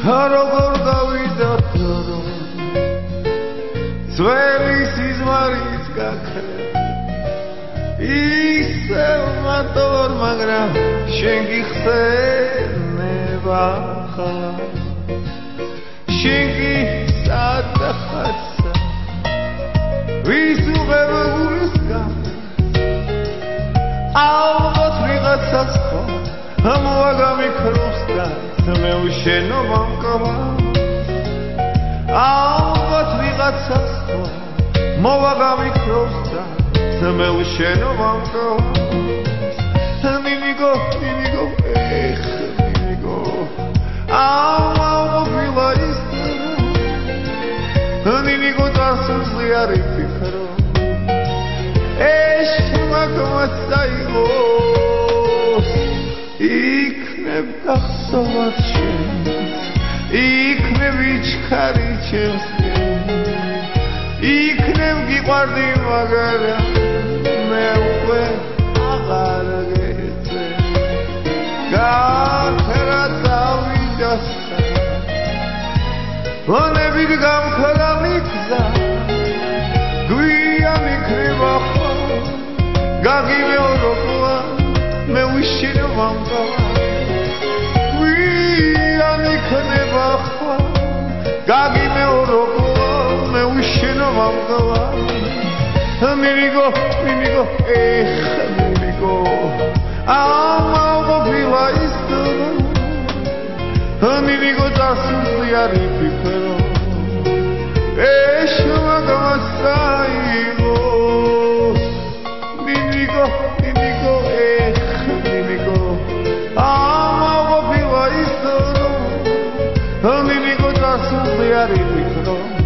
როგორ გავიდა თორო ძველი სიზმარიც გაქრა ისევ მარტოვარ მაგრამ შენ გიხსენება ხარ შენ კი სადახარსა ვის უღებ გულისგან ალბათ ვიღაცას ხო ამოაგამიქროს და მე უშენობა მკავა ალბათ ვიღაცას ხო მოვაგამიქროს და მე უშენობა მკავა მიმიგო ეხ მიმიგო აუღილა ისტერო მიმიგო დასუსლი არი ფიქრო მაგმაც საიღოს იქნებ გახსოვად შენ იქნებ იჩქარი ჩემს იქნებ გიყვარდი მაგრამ მე უკვე აღარ გეწე გაქრა დავიდასა ონებით გამქრალი გზა გვიანი ქრება გაგიმეოროა მე უშენობა მკავა გვიანი ქნება ხვა გაგიმეოროა მე უშენობა მკავა მიმიგო ეხ მიმიგო ამაუღილა ისტერო მიმიგო დასუსლი არი ფიქრო ეშმა გამასაიღო მიმიგო ეხ მიმიგო ამაუღილა ისტერო მიმიგო დასუსლი არი ფიქრო